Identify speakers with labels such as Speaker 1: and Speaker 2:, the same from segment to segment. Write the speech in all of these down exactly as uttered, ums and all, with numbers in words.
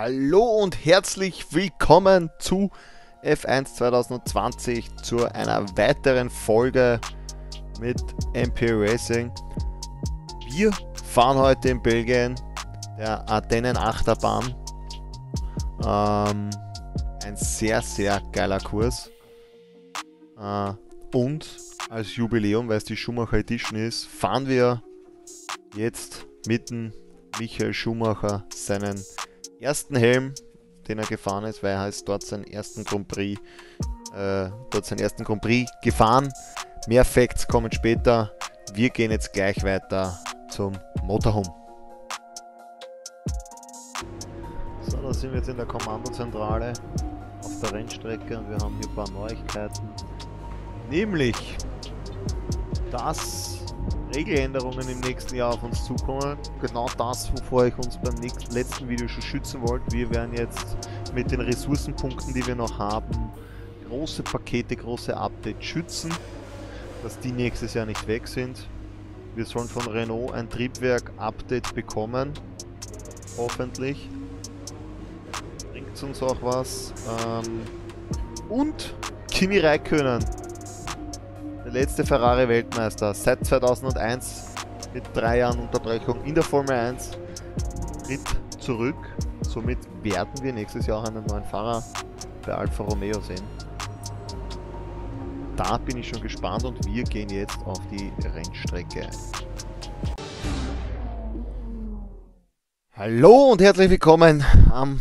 Speaker 1: Hallo und herzlich willkommen zu F eins zwanzig zwanzig, zu einer weiteren Folge mit M P Racing. Wir fahren heute in Belgien der Ardennen Achterbahn. Ähm, ein sehr, sehr geiler Kurs. Äh, und als Jubiläum, weil es die Schumacher Edition ist, fahren wir jetzt mitten Michael Schumacher seinen ersten Helm, den er gefahren ist, weil er ist dort seinen ersten Grand Prix, äh, dort seinen ersten Grand Prix gefahren. Mehr Facts kommen später. Wir gehen jetzt gleich weiter zum Motorhome. So, da sind wir jetzt in der Kommandozentrale auf der Rennstrecke und wir haben hier ein paar Neuigkeiten. Nämlich, dass Regeländerungen im nächsten Jahr auf uns zukommen. Genau das, wovor ich uns beim nächsten, letzten Video schon schützen wollte. Wir werden jetzt mit den Ressourcenpunkten, die wir noch haben, große Pakete, große Updates schützen, dass die nächstes Jahr nicht weg sind. Wir sollen von Renault ein Triebwerk-Update bekommen. Hoffentlich. Bringt uns auch was. Ähm, und Kimi Räikkönen, der letzte Ferrari-Weltmeister seit zweitausendeins mit drei Jahren Unterbrechung in der Formel eins, tritt zurück. Somit werden wir nächstes Jahr auch einen neuen Fahrer bei Alfa Romeo sehen. Da bin ich schon gespannt und wir gehen jetzt auf die Rennstrecke. Hallo und herzlich willkommen am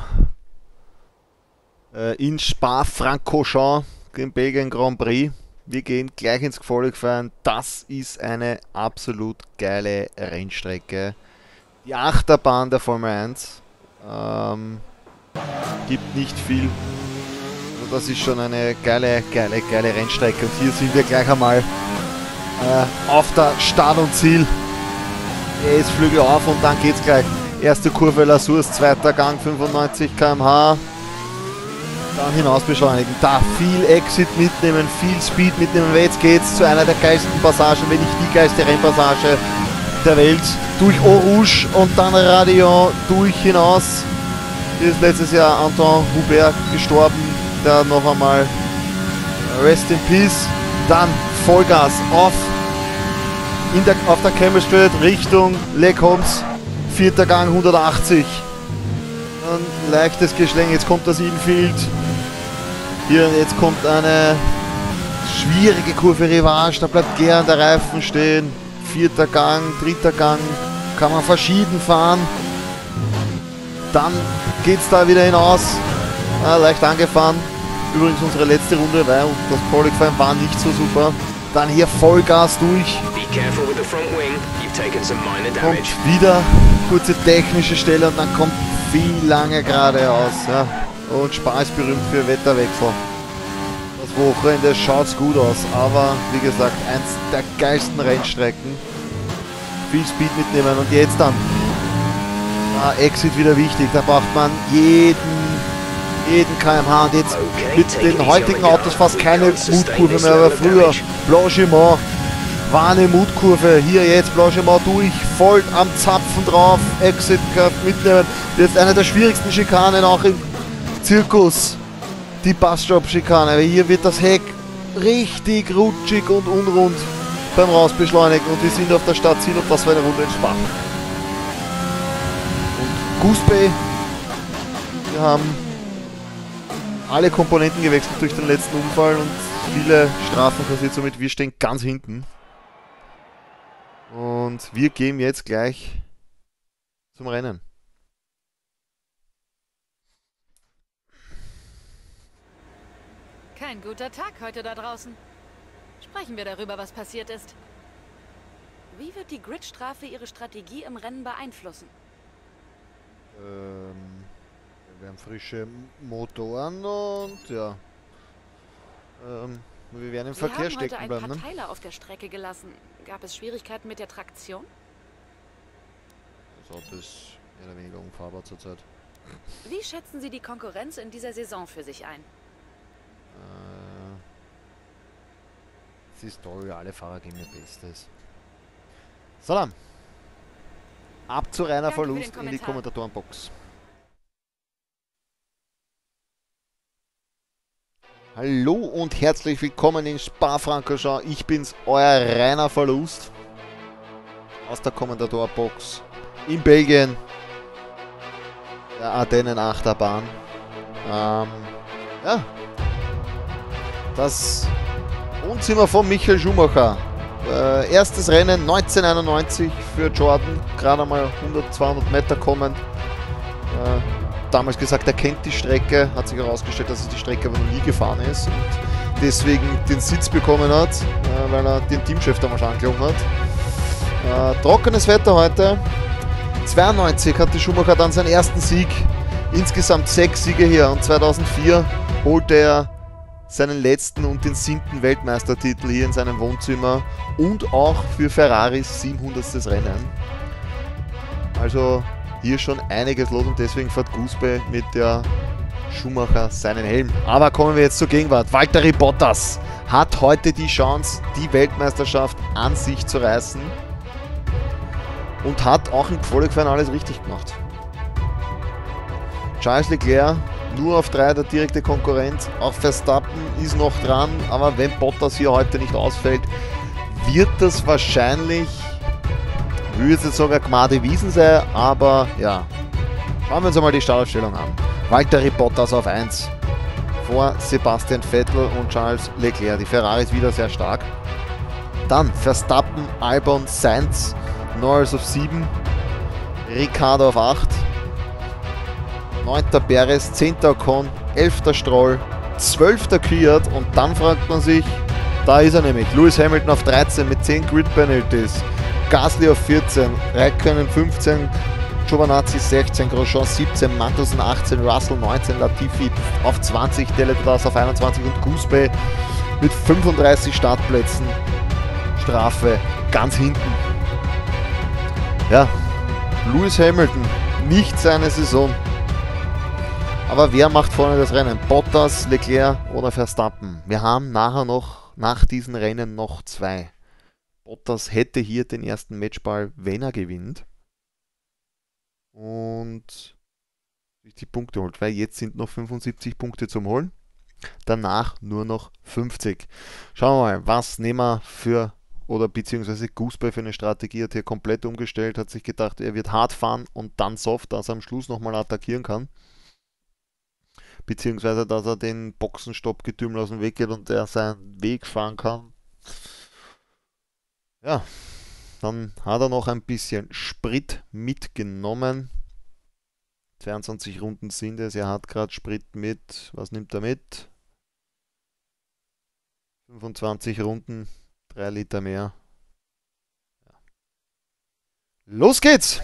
Speaker 1: äh, in Spa-Francorchamps, im Belgien Grand Prix. Wir gehen gleich ins Qualifying. Das ist eine absolut geile Rennstrecke. Die Achterbahn der Formel eins. Ähm, gibt nicht viel. Also das ist schon eine geile, geile, geile Rennstrecke. Und hier sind wir gleich einmal äh, auf der Start und Ziel. Es Flügel auf und dann geht's gleich. Erste Kurve La Source, zweiter Gang, fünfundneunzig Kilometer pro Stunde. Dann hinaus beschleunigen, da viel Exit mitnehmen, viel Speed mitnehmen, weil jetzt geht's zu einer der geilsten Passagen, wenn nicht die geilste Rennpassage der Welt, durch Eau Rouge und dann Radion durch hinaus. Hier ist letztes Jahr Anton Hubert gestorben, der noch einmal Rest in Peace. Dann Vollgas auf, in der, auf der Camel Street Richtung Les Combes, vierter Gang hundertachtzig. Ein leichtes Geschläng, jetzt kommt das Infield. Hier, jetzt kommt eine schwierige Kurve Rivage, da bleibt gern der Reifen stehen. Vierter Gang, dritter Gang, kann man verschieden fahren. Dann geht es da wieder hinaus. Ah, leicht angefahren. Übrigens unsere letzte Runde, weil das Qualifying war nicht so super. Dann hier Vollgas durch. Kommt wieder kurze technische Stelle und dann kommt viel lange geradeaus. Ja. Und Spa ist berühmt für Wetterwechsel. Das Wochenende schaut gut aus, aber wie gesagt, eins der geilsten Rennstrecken. Viel Speed mitnehmen und jetzt dann. Ah, Exit wieder wichtig, da braucht man jeden, jeden Kilometer pro Stunde. Und jetzt mit den heutigen Autos fast keine Mutkurve mehr, aber früher Blanchiment war eine Mutkurve. Hier jetzt Blanchiment durch, voll am Zapfen drauf, Exit Curve mitnehmen. Jetzt eine der schwierigsten Schikanen auch im Zirkus, die Busstop-Schikane. Aber hier wird das Heck richtig rutschig und unrund beim Rausbeschleunigen und wir sind auf der Stadt Ziel und das war eine Runde in Spa. Und Goose Bay, wir haben alle Komponenten gewechselt durch den letzten Unfall und viele Strafen kassiert, somit wir stehen ganz hinten. Und wir gehen jetzt gleich zum Rennen.
Speaker 2: Kein guter Tag heute da draußen. Sprechen wir darüber, was passiert ist. Wie wird die Gridstrafe Ihre Strategie im Rennen beeinflussen?
Speaker 1: Ähm, wir haben frische Motoren und ja. Ähm, wir werden im
Speaker 2: Sie
Speaker 1: Verkehr
Speaker 2: haben
Speaker 1: stecken
Speaker 2: heute
Speaker 1: bleiben.
Speaker 2: ein paar
Speaker 1: Ne?
Speaker 2: Teile auf der Strecke gelassen. Gab es Schwierigkeiten mit der Traktion?
Speaker 1: Das Auto ist mehr oder weniger unfahrbar zurzeit.
Speaker 2: Wie schätzen Sie die Konkurrenz in dieser Saison für sich ein?
Speaker 1: Äh, es ist toll, alle Fahrer geben ihr Bestes. So dann. Ab zu reiner
Speaker 2: Danke für den
Speaker 1: Verlust in die
Speaker 2: Kommentar.
Speaker 1: Kommentatorenbox. Hallo und herzlich willkommen in Spa-Francorchamps. Ich bin's, euer reiner Verlust aus der Kommandator-Box in Belgien, der Ardennen-Achterbahn. Ähm, ja, das Wohnzimmer von Michael Schumacher. Äh, erstes Rennen neunzehnhunderteinundneunzig für Jordan, gerade einmal hundert, zweihundert Meter kommend. Äh, damals gesagt, er kennt die Strecke, hat sich herausgestellt, dass er die Strecke aber noch nie gefahren ist und deswegen den Sitz bekommen hat, äh, weil er den Teamchef damals angelogen hat. Äh, trockenes Wetter heute. zweiundneunzig hatte Schumacher dann seinen ersten Sieg, insgesamt sechs Siege her, und zweitausendvier holte er seinen letzten und den siebten Weltmeistertitel hier in seinem Wohnzimmer und auch für Ferraris siebenhundertstes Rennen. Also hier schon einiges los und deswegen fährt Gooseby mit der Schumacher seinen Helm. Aber kommen wir jetzt zur Gegenwart. Valtteri Bottas hat heute die Chance, die Weltmeisterschaft an sich zu reißen und hat auch im Qualifying alles richtig gemacht. Charles Leclerc nur auf drei, der direkte Konkurrent. Auch Verstappen ist noch dran, aber wenn Bottas hier heute nicht ausfällt, wird das wahrscheinlich, ich würde jetzt sogar Gmade Wiesen sein, aber ja. Schauen wir uns einmal die Startaufstellung an. Valtteri Bottas auf eins vor Sebastian Vettel und Charles Leclerc. Die Ferrari ist wieder sehr stark. Dann Verstappen, Albon, Sainz, Norris auf sieben, Ricciardo auf acht, neunter Perez, zehnter Ocon, elfter Stroll, zwölfter Kvyat und dann fragt man sich, da ist er nämlich, Lewis Hamilton auf dreizehn mit zehn Grid Penalties, Gasly auf vierzehn, Räikkönen fünfzehn, Giovinazzi sechzehn, Grosjean siebzehn, Magnussen achtzehn, Russell neunzehn, Latifi auf zwanzig, Deletas auf einundzwanzig und Gooseby mit fünfunddreißig Startplätzen Strafe ganz hinten. Ja, Lewis Hamilton, nicht seine Saison. Aber wer macht vorne das Rennen? Bottas, Leclerc oder Verstappen? Wir haben nachher noch, nach diesen Rennen noch zwei. Bottas hätte hier den ersten Matchball, wenn er gewinnt. Und sich die Punkte holt, weil jetzt sind noch fünfundsiebzig Punkte zum Holen. Danach nur noch fünfzig. Schauen wir mal, was nehmen wir für, oder beziehungsweise Gooseby für eine Strategie, hat hier komplett umgestellt, hat sich gedacht, er wird hart fahren und dann soft, dass er am Schluss nochmal attackieren kann. Beziehungsweise, dass er den Boxenstopp-Getümmel aus dem Weg geht und er seinen Weg fahren kann. Ja, dann hat er noch ein bisschen Sprit mitgenommen. zweiundzwanzig Runden sind es. Er hat gerade Sprit mit. Was nimmt er mit? fünfundzwanzig Runden, drei Liter mehr. Ja. Los geht's!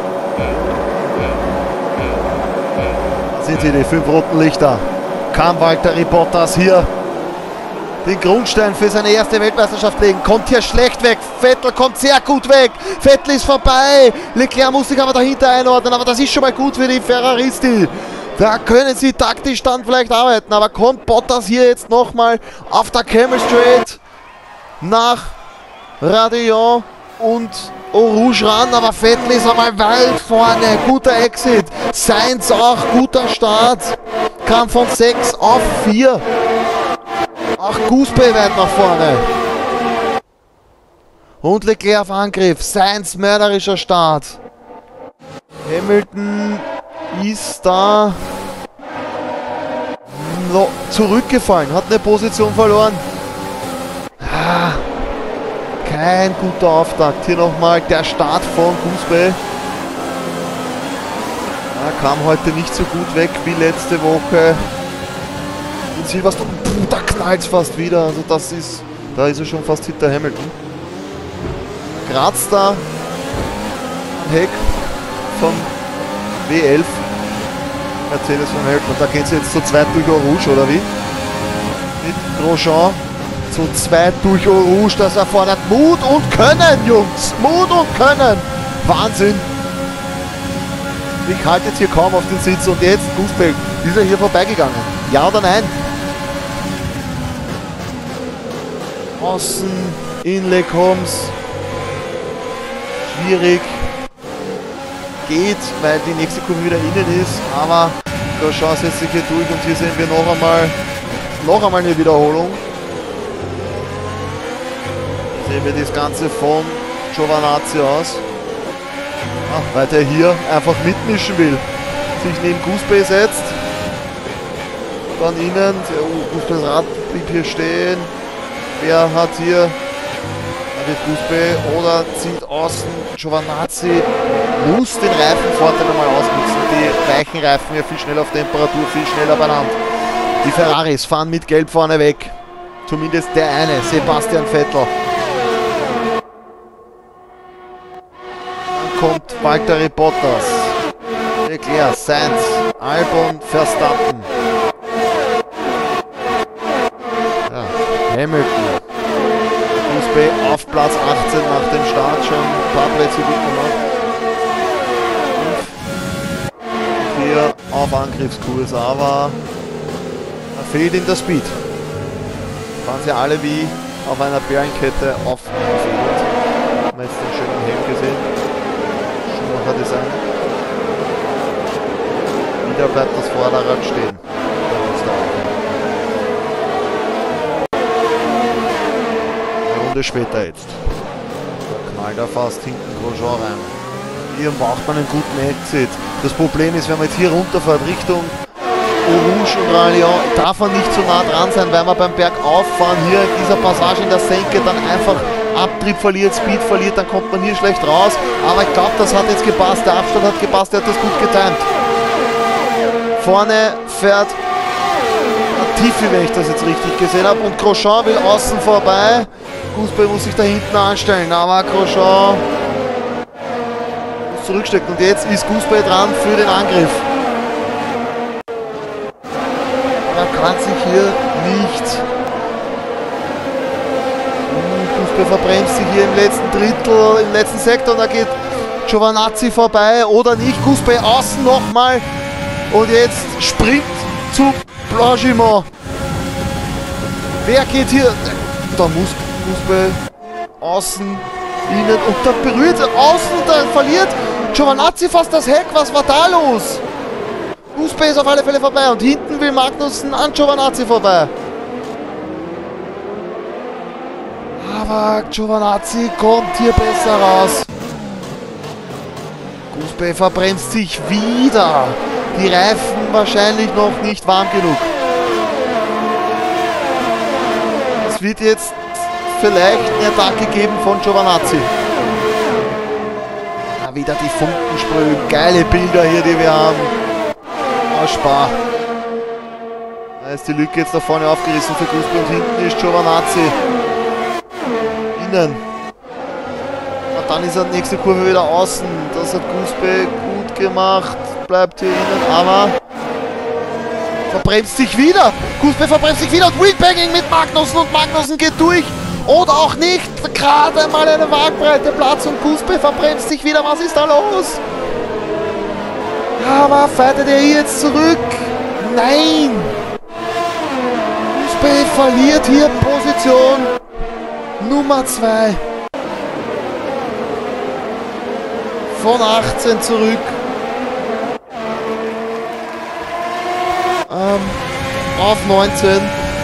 Speaker 1: Sind hier die fünf roten Lichter. Kann Valtteri Bottas hier den Grundstein für seine erste Weltmeisterschaft legen. Kommt hier schlecht weg. Vettel kommt sehr gut weg. Vettel ist vorbei. Leclerc muss sich aber dahinter einordnen. Aber das ist schon mal gut für die Ferraristi. Da können sie taktisch dann vielleicht arbeiten. Aber kommt Bottas hier jetzt nochmal auf der Camel Straight nach Radillon und Eau Rouge ran, aber Vettel ist einmal weit vorne, guter Exit, Sainz auch, guter Start, kam von sechs auf vier, auch Gooseby weit nach vorne und Leclerc auf Angriff, Sainz mörderischer Start, Hamilton ist da no, zurückgefallen, hat eine Position verloren. Ah. Kein guter Auftakt. Hier nochmal der Start von Gooseby. Er kam heute nicht so gut weg wie letzte Woche. In Silverstone, puh, da knallt es fast wieder. Also das ist, da ist er schon fast hinter Hamilton. Kratzt da am Heck von W elf. Mercedes von Hamilton. Und da gehen sie jetzt zu zweit durch Eau Rouge, oder wie? Mit Grosjean. Zu zweit durch Eau Rouge, das erfordert Mut und Können, Jungs. Mut und Können. Wahnsinn. Ich halte jetzt hier kaum auf den Sitz und jetzt Gooseby. Ist er hier vorbeigegangen? Ja oder nein? Außen, Inlay Comes. Schwierig. Geht, weil die nächste Kurve wieder innen ist, aber Grosjean setzt sich hier durch und hier sehen wir noch einmal noch einmal eine Wiederholung. Sehen wir das Ganze von Giovinazzi aus. Ah, weil der hier einfach mitmischen will. Sich neben Goosebay setzt. Dann innen, oh, Goosebays Rad blieb hier stehen. Wer hat hier Goosebay oder zieht außen? Giovinazzi muss den Reifenvorteil einmal ausnutzen. Die weichen Reifen ja viel schneller auf Temperatur, viel schneller beieinander. Die Ferraris fahren mit Gelb vorne weg. Zumindest der eine, Sebastian Vettel. Dann kommt Valtteri Bottas, Leclerc, Sainz, Albon, Verstappen. Ja, Hamilton. Goosebay auf Platz achtzehn nach dem Start, schon ein paar Plätze gut gemacht. Und hier auf Angriffskurs, aber da fehlt ihm der Speed. Fahren sie alle wie auf einer Bärenkette aufgefädelt. Haben wir jetzt den schönen Helm gesehen. Schumacher Design. Wieder bleibt das Vorderrad stehen. Später jetzt. Da knallt er fast hinten Grosjean rein. Hier braucht man einen guten Exit. Das Problem ist, wenn man jetzt hier runterfährt Richtung Eau Rouge und Rallion, darf man nicht zu nah dran sein, weil man beim Bergauffahren hier in dieser Passage in der Senke dann einfach Abtrieb verliert, Speed verliert, dann kommt man hier schlecht raus. Aber ich glaube, das hat jetzt gepasst. Der Abstand hat gepasst, der hat das gut getimt. Vorne fährt Tiffy, wenn ich das jetzt richtig gesehen habe. Und Grosjean will außen vorbei. Goosebay muss sich da hinten anstellen, aber Grosjean muss zurückstecken. Und jetzt ist Goosebay dran für den Angriff. Er kann sich hier nicht. Goosebay verbremst sich hier im letzten Drittel, im letzten Sektor. Und da geht Giovinazzi vorbei oder nicht. Goosebay außen nochmal. Und jetzt Sprint zu Blanchimont. Wer geht hier? Da muss Goosebay außen, innen und dann berührt er außen und dann verliert Giovinazzi fast das Heck. Was war da los? Goosebay ist auf alle Fälle vorbei und hinten will Magnussen an Giovinazzi vorbei. Aber Giovinazzi kommt hier besser raus. Goosebay verbremst sich wieder. Die Reifen wahrscheinlich noch nicht warm genug. Es wird jetzt vielleicht eine Attacke geben von Giovinazzi. Ja, wieder die Funken sprühen. Geile Bilder hier, die wir haben. Aus Spa. Da ist die Lücke jetzt da vorne aufgerissen für Goosebay und hinten ist Giovinazzi. Innen. Und dann ist er nächste Kurve wieder außen. Das hat Goosebay gut gemacht. Bleibt hier innen, aber verbremst sich wieder. Goosebay verbremst sich wieder und Wheelbanging mit Magnussen und Magnussen geht durch. Oder auch nicht. Gerade mal eine Waagbreite Platz und Goosebay verbremst sich wieder. Was ist da los? Aber fährt er hier jetzt zurück? Nein. Goosebay verliert hier Position Nummer zwei. Von achtzehn zurück. Ähm, auf neunzehn.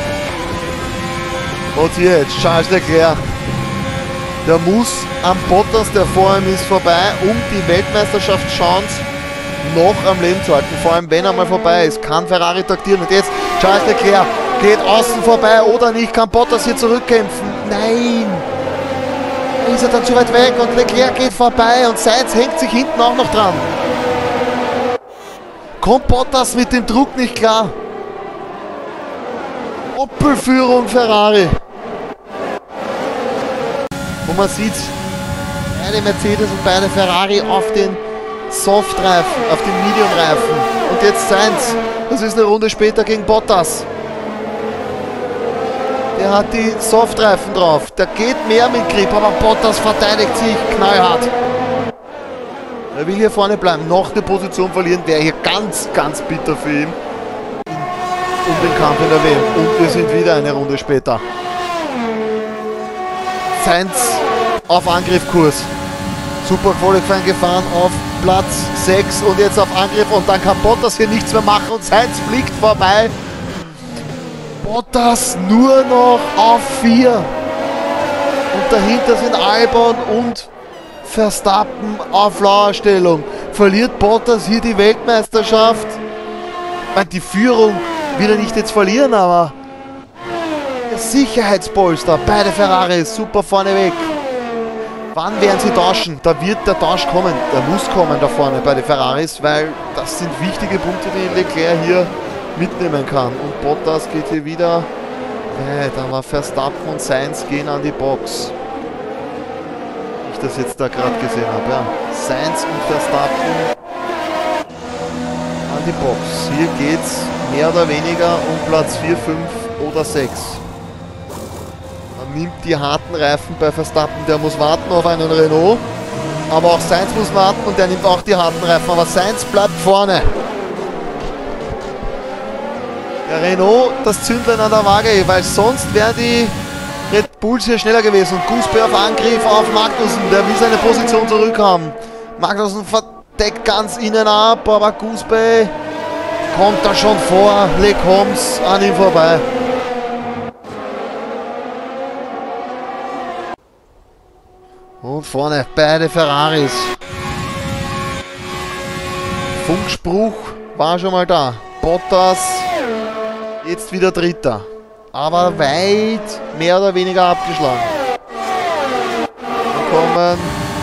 Speaker 1: Und hier jetzt Charles Leclerc. Der muss am Bottas, der vor ihm ist, vorbei, um die Weltmeisterschaftschance noch am Leben zu halten. Vor allem, wenn er mal vorbei ist, kann Ferrari taktieren. Und jetzt Charles Leclerc geht außen vorbei oder nicht, kann Bottas hier zurückkämpfen. Nein! Ist er dann zu weit weg und Leclerc geht vorbei und Sainz hängt sich hinten auch noch dran. Kommt Bottas mit dem Druck nicht klar. Doppelführung Ferrari. Und man sieht beide Mercedes und beide Ferrari auf den Softreifen, auf den Medium-Reifen. Und jetzt Sainz. Das ist eine Runde später gegen Bottas. Der hat die Softreifen drauf. Der geht mehr mit Grip, aber Bottas verteidigt sich knallhart. Er will hier vorne bleiben, noch eine Position verlieren, wäre hier ganz, ganz bitter für ihn. Um den Kampf in der W M. Und wir sind wieder eine Runde später. Sainz auf Angriffkurs. Super Qualifying gefahren auf Platz sechs und jetzt auf Angriff und dann kann Bottas hier nichts mehr machen und Sainz fliegt vorbei. Bottas nur noch auf vier. Und dahinter sind Albon und Verstappen auf Lauerstellung. Verliert Bottas hier die Weltmeisterschaft? Ich meine, die Führung will er nicht jetzt verlieren, aber der Sicherheitspolster, beide Ferraris, super vorneweg. Wann werden sie tauschen? Da wird der Tausch kommen, der muss kommen da vorne bei den Ferraris, weil das sind wichtige Punkte, die Leclerc hier mitnehmen kann. Und Bottas geht hier wieder weit, aber Verstappen und Sainz gehen an die Box. Ich das jetzt da gerade gesehen habe, ja. Sainz und Verstappen an die Box. Hier geht's mehr oder weniger um Platz vier, fünf oder sechs. Man nimmt die harten Reifen bei Verstappen, der muss warten auf einen Renault. Aber auch Sainz muss warten und der nimmt auch die harten Reifen. Aber Sainz bleibt vorne. Der Renault, das Zündlein an der Waage, weil sonst wären die Red Bulls hier schneller gewesen. Und Guspe auf Angriff auf Magnussen, der will seine Position zurückhaben. Magnussen verdeckt ganz innen ab, aber Guspe kommt da schon vor. Lecombe an ihm vorbei. Und vorne beide Ferraris. Funkspruch war schon mal da. Bottas jetzt wieder Dritter. Aber weit mehr oder weniger abgeschlagen. Da kommen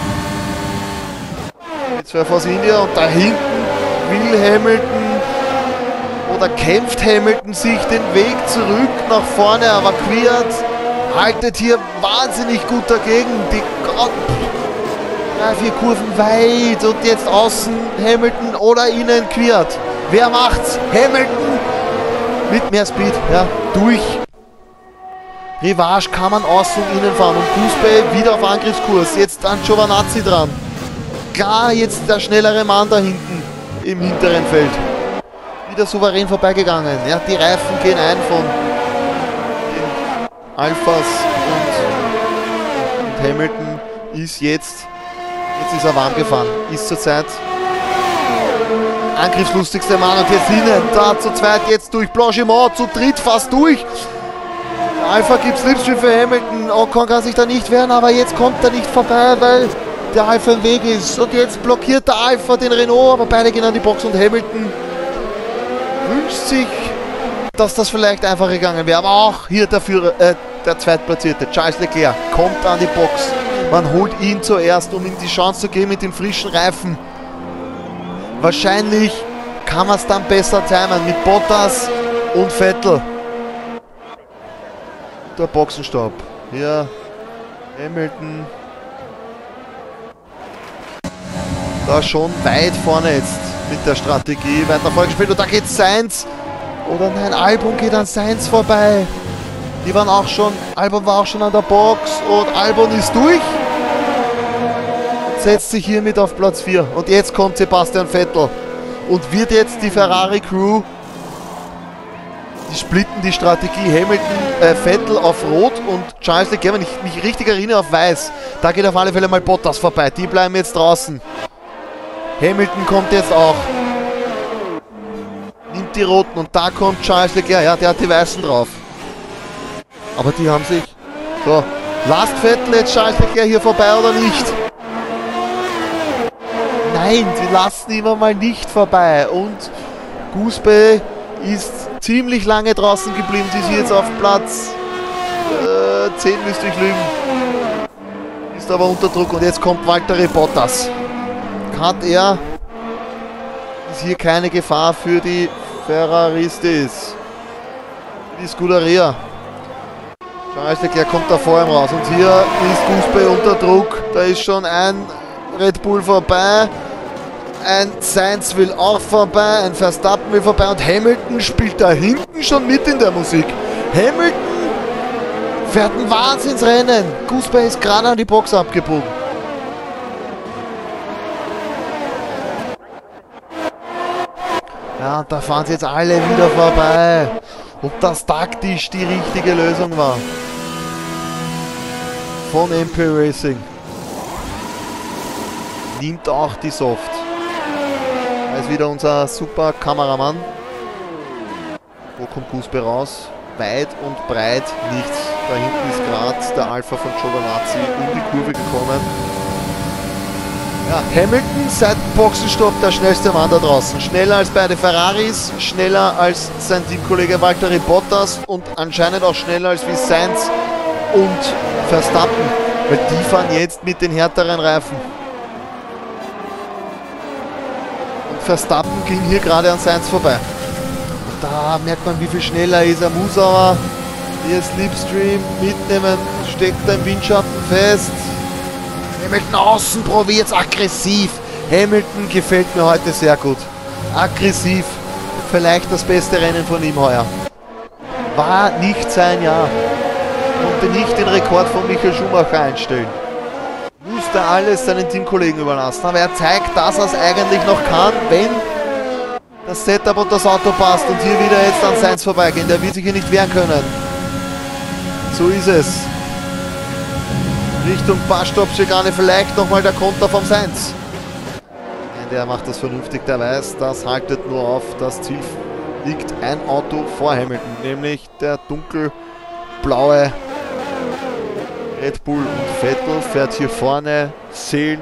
Speaker 1: die zwei Force India und da hinten will Hamilton oder kämpft Hamilton sich den Weg zurück nach vorne, aber Kvyat haltet hier wahnsinnig gut dagegen. Die drei, vier Kurven weit und jetzt außen Hamilton oder innen Kvyat. Wer macht's? Hamilton mit mehr Speed, ja, durch. Rivage kann man außen und innen fahren und Guspe wieder auf Angriffskurs. Jetzt an Giovinazzi dran. Klar, jetzt der schnellere Mann da hinten im hinteren Feld. Wieder souverän vorbeigegangen. Ja, die Reifen gehen ein von den Alphas und, und Hamilton ist jetzt, jetzt ist er warm gefahren. Ist zurzeit angriffslustigste Mann und jetzt innen, da zu zweit jetzt durch Blanchimont, zu dritt fast durch. Alpha gibt Slipstream für Hamilton, Ocon kann sich da nicht wehren, aber jetzt kommt er nicht vorbei, weil der Alpha im Weg ist. Und jetzt blockiert der Alpha den Renault, aber beide gehen an die Box und Hamilton wünscht sich, dass das vielleicht einfacher gegangen wäre. Aber auch hier der Führer, äh, der Zweitplatzierte, Charles Leclerc, kommt an die Box. Man holt ihn zuerst, um ihm die Chance zu geben mit den frischen Reifen. Wahrscheinlich kann man es dann besser timen mit Bottas und Vettel. Der Boxenstopp. Hier Hamilton. Da schon weit vorne jetzt mit der Strategie. Weiter vorgespielt und da geht Sainz. Oder nein, Albon geht an Sainz vorbei. Die waren auch schon, Albon war auch schon an der Box und Albon ist durch. Setzt sich hiermit auf Platz vier. Und jetzt kommt Sebastian Vettel. Und wird jetzt die Ferrari Crew, die splitten die Strategie, Hamilton, äh, Vettel auf Rot und Charles Leclerc, wenn ich mich richtig erinnere, auf Weiß. Da geht auf alle Fälle mal Bottas vorbei. Die bleiben jetzt draußen. Hamilton kommt jetzt auch. Nimmt die Roten und da kommt Charles Leclerc. Ja, der hat die Weißen drauf. Aber die haben sich... So, lasst Vettel jetzt Charles Leclerc hier vorbei oder nicht? Nein, sie lassen ihn mal nicht vorbei. Und Guspe ist ziemlich lange draußen geblieben. Sie ist jetzt auf Platz äh, zehn, müsste ich lügen. Ist aber unter Druck. Und jetzt kommt Valtteri Bottas. Hat er... Ist hier keine Gefahr für die Ferraristis. Die Scuderia. Charles Leclerc kommt da vor ihm raus. Und hier ist Guspe unter Druck. Da ist schon ein Red Bull vorbei. Ein Sainz will auch vorbei, ein Verstappen will vorbei und Hamilton spielt da hinten schon mit in der Musik. Hamilton fährt ein Wahnsinnsrennen. Guspe ist gerade an die Box abgebogen. Ja, und da fahren sie jetzt alle wieder vorbei. Ob das taktisch die richtige Lösung war. Von M P Racing. Nimmt auch die Soft. Da ist wieder unser super Kameramann. Wo kommt Guspe raus? weit und breit nichts. Da hinten ist gerade der Alpha von Giovinazzi um die Kurve gekommen. Ja, Hamilton seit dem Boxenstopp der schnellste Mann da draußen. Schneller als beide Ferraris, schneller als sein Teamkollege Valtteri Bottas und anscheinend auch schneller als wie Sainz und Verstappen, weil die fahren jetzt mit den härteren Reifen. Und Verstappen ging hier gerade an Sainz vorbei. Und da merkt man, wie viel schneller ist er. Muss aber hier Slipstream mitnehmen, steckt er im Windschatten fest. Hamilton außen probiert es aggressiv. Hamilton gefällt mir heute sehr gut. Aggressiv. Vielleicht das beste Rennen von ihm heuer. War nicht sein Jahr. Konnte nicht den Rekord von Michael Schumacher einstellen. Musste alles seinen Teamkollegen überlassen. Aber er zeigt, dass er es eigentlich noch kann, wenn das Setup und das Auto passt. Und hier wieder jetzt an Sainz vorbeigehen. Der wird sich hier nicht wehren können. So ist es. Richtung Passstoppschikane vielleicht nochmal der Konter vom Sainz. Nein, der macht das vernünftig, der weiß, das haltet nur auf. Das Ziel liegt ein Auto vor Hamilton, nämlich der dunkelblaue Red Bull. Und Vettel fährt hier vorne Seelen,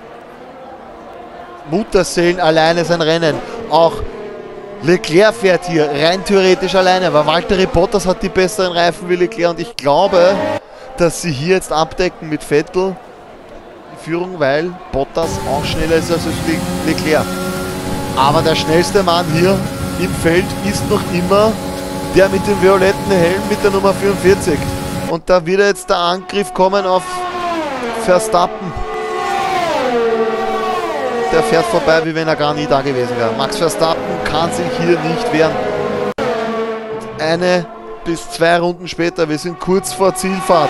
Speaker 1: Mutterseelen alleine sein Rennen. Auch Leclerc fährt hier rein theoretisch alleine, aber Valtteri Bottas hat die besseren Reifen wie Leclerc und ich glaube, dass sie hier jetzt abdecken mit Vettel die Führung, weil Bottas auch schneller ist als Leclerc. Aber der schnellste Mann hier im Feld ist noch immer der mit dem violetten Helm mit der Nummer vierundvierzig. Und da wird jetzt der Angriff kommen auf Verstappen. Der fährt vorbei, wie wenn er gar nie da gewesen wäre. Max Verstappen kann sich hier nicht wehren. Und eine bis zwei Runden später, wir sind kurz vor Zielfahrt.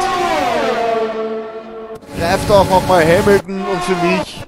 Speaker 1: Greift auch nochmal Hamilton und für mich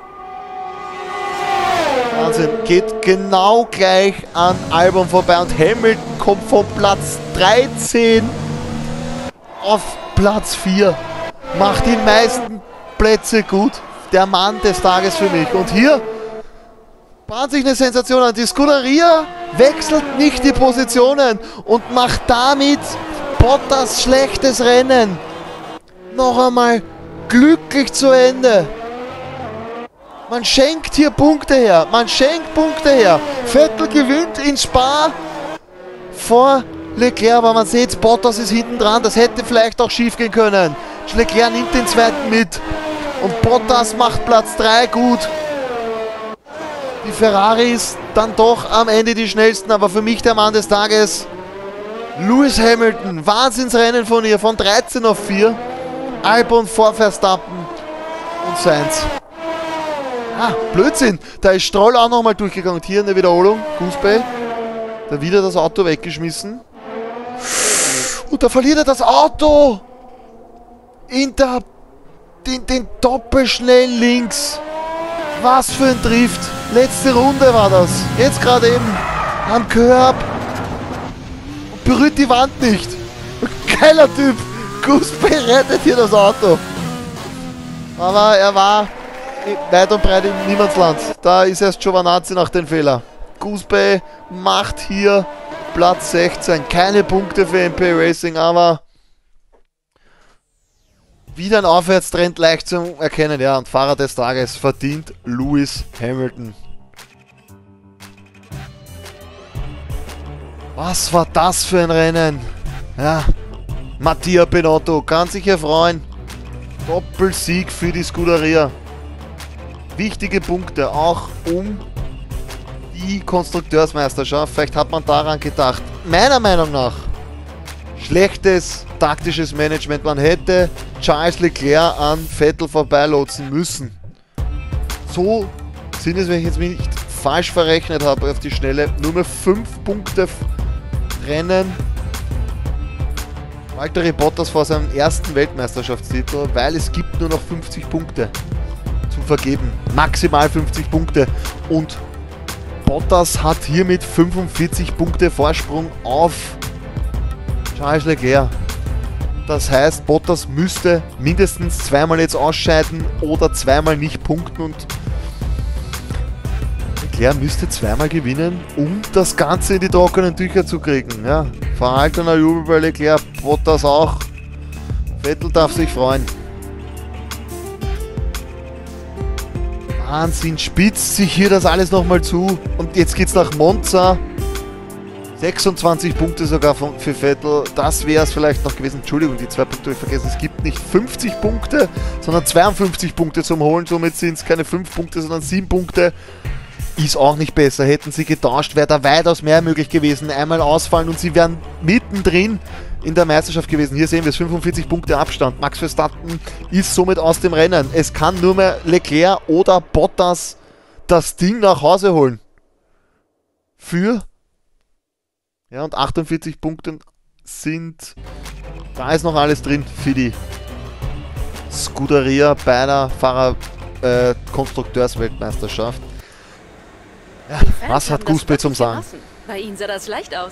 Speaker 1: Wahnsinn, geht genau gleich an Albon vorbei und Hamilton kommt von Platz dreizehn auf Platz vier. Macht die meisten Plätze gut. Der Mann des Tages für mich. Und hier bahnt sich eine Sensation an. Die Scuderia wechselt nicht die Positionen und macht damit Bottas schlechtes Rennen noch einmal glücklich zu Ende. Man schenkt hier Punkte her. Man schenkt Punkte her. Vettel gewinnt in Spa vor Leclerc, aber man sieht, Bottas ist hinten dran. Das hätte vielleicht auch schief gehen können. Leclerc nimmt den zweiten mit. Und Bottas macht Platz drei gut. Die Ferraris dann doch am Ende die schnellsten, aber für mich der Mann des Tages, Lewis Hamilton. Wahnsinnsrennen von ihr, von dreizehn auf vier. Albon vor Verstappen und Sainz. Ah, Blödsinn. Da ist Stroll auch nochmal durchgegangen. Hier eine Wiederholung. Goosebay. Da wieder das Auto weggeschmissen. Und da verliert er das Auto. In der Den, den doppelschnellen links. Was für ein Drift. Letzte Runde war das. Jetzt gerade eben am Curb. Und berührt die Wand nicht. Geiler Typ. Goosebay rettet hier das Auto. Aber er war weit und breit im Niemandsland. Da ist erst Giovinazzi nach dem Fehler. Goosebay macht hier Platz sechzehn. Keine Punkte für M P Racing, aber wieder ein Aufwärtstrend leicht zu erkennen. Ja, und Fahrer des Tages verdient Lewis Hamilton. Was war das für ein Rennen? Ja, Mattia Binotto kann sich erfreuen. Doppelsieg für die Scuderia. Wichtige Punkte, auch um die Konstrukteursmeisterschaft. Vielleicht hat man daran gedacht. Meiner Meinung nach schlechtes taktisches Management. Man hätte Charles Leclerc an Vettel vorbeilotsen müssen. So sind es, wenn ich jetzt mich nicht falsch verrechnet habe auf die Schnelle, nur mehr fünf Punkte Rennen. Valtteri Bottas vor seinem ersten Weltmeisterschaftstitel, weil es gibt nur noch fünfzig Punkte zu vergeben. Maximal fünfzig Punkte. Und Bottas hat hiermit fünfundvierzig Punkte Vorsprung auf Charles Leclerc. Das heißt, Bottas müsste mindestens zweimal jetzt ausscheiden oder zweimal nicht punkten und Leclerc müsste zweimal gewinnen, um das Ganze in die trockenen Tücher zu kriegen. Ja, Verhaltener Jubel bei Leclerc, Bottas auch. Vettel darf sich freuen. Wahnsinn, spitzt sich hier das alles nochmal zu. Und jetzt geht's nach Monza. sechsundzwanzig Punkte sogar von, für Vettel. Das wäre es vielleicht noch gewesen. Entschuldigung, die zwei Punkte habe ich vergessen. Es gibt nicht fünfzig Punkte, sondern zweiundfünfzig Punkte zum Holen. Somit sind es keine fünf Punkte, sondern sieben Punkte. Ist auch nicht besser. Hätten sie getauscht, wäre da weitaus mehr möglich gewesen. Einmal ausfallen und sie wären mittendrin in der Meisterschaft gewesen. Hier sehen wir es, fünfundvierzig Punkte Abstand. Max Verstappen ist somit aus dem Rennen. Es kann nur mehr Leclerc oder Bottas das Ding nach Hause holen. Für... Ja, und achtundvierzig Punkte sind... Da ist noch alles drin für die Scuderia bei der Fahrer-Konstrukteursweltmeisterschaft. Äh, ja, was hat Goosebay zum Sagen?
Speaker 2: Bei Ihnen sah das leicht aus.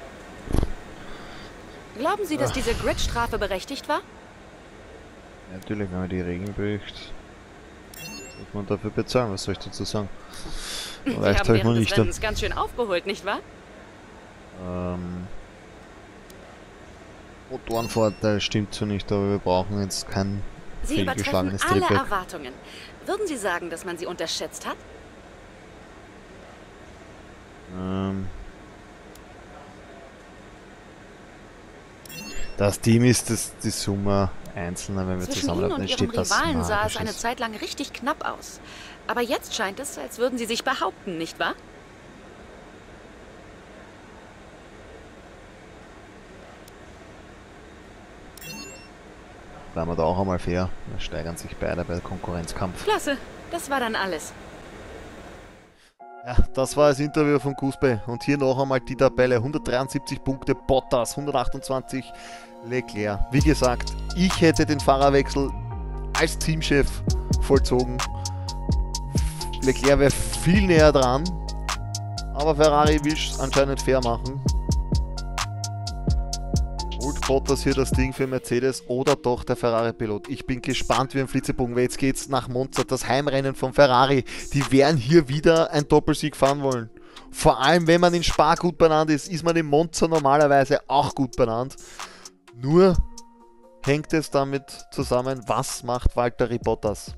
Speaker 2: Glauben Sie, dass
Speaker 1: Ach.
Speaker 2: diese Grid-Strafe berechtigt war?
Speaker 1: Ja, natürlich, wenn man die Regeln bricht, muss man dafür bezahlen. Was soll ich dazu sagen?
Speaker 2: Sie
Speaker 1: Reicht
Speaker 2: haben
Speaker 1: halt noch
Speaker 2: während
Speaker 1: nicht.
Speaker 2: des Rennens ganz schön aufgeholt, nicht wahr?
Speaker 1: Ähm, Motorenvorteil stimmt so nicht, aber wir brauchen jetzt kein
Speaker 2: Sie übertreffen
Speaker 1: fehlgeschlagenes
Speaker 2: alle
Speaker 1: Triebwerk.
Speaker 2: Erwartungen. Würden Sie sagen, dass man sie unterschätzt hat?
Speaker 1: Ähm, das Team ist das, die Summe einzelner, wenn wir
Speaker 2: Zwischen
Speaker 1: zusammen
Speaker 2: Ihnen und Ihrem
Speaker 1: steht das
Speaker 2: Rivalen sah es eine
Speaker 1: Magisches.
Speaker 2: Zeit lang richtig knapp aus. Aber jetzt scheint es, als würden Sie sich behaupten, nicht wahr?
Speaker 1: Bleiben wir da auch einmal fair. Da steigern sich beide bei Konkurrenzkampf.
Speaker 2: Klasse, das war dann alles.
Speaker 1: Ja, das war das Interview von Goosebay. Und hier noch einmal die Tabelle. hundertdreiundsiebzig Punkte Bottas, hundertachtundzwanzig Leclerc. Wie gesagt, ich hätte den Fahrerwechsel als Teamchef vollzogen. Leclerc wäre viel näher dran. Aber Ferrari will es anscheinend fair machen. Holt Bottas hier das Ding für Mercedes oder doch der Ferrari-Pilot? Ich bin gespannt wie ein Flitzebogen, weil jetzt geht's nach Monza, das Heimrennen von Ferrari. Die werden hier wieder ein Doppelsieg fahren wollen. Vor allem, wenn man in Spa gut benannt ist, ist man in Monza normalerweise auch gut benannt. Nur hängt es damit zusammen, was macht Valtteri Bottas?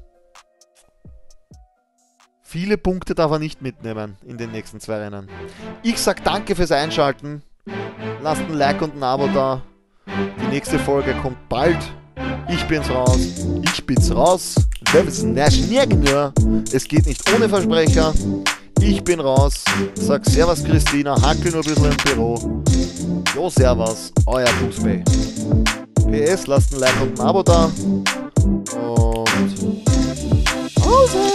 Speaker 1: Viele Punkte darf er nicht mitnehmen in den nächsten zwei Rennen. Ich sag danke fürs Einschalten. Lasst ein Like und ein Abo da. Die nächste Folge kommt bald. Ich bin's raus. Ich bin's raus. Es geht nicht ohne Versprecher. Ich bin raus. Sag Servus Christina. Hackel nur ein bisschen im Büro. Jo, Servus. Euer Goosebay. P S, lasst ein Like und ein Abo da. Und... Pause!